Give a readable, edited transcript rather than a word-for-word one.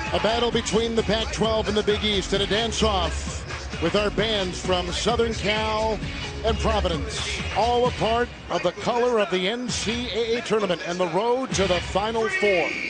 A battle between the Pac-12 and the Big East, and a dance-off with our bands from Southern Cal and Providence, all a part of the color of the NCAA tournament and the road to the Final Four.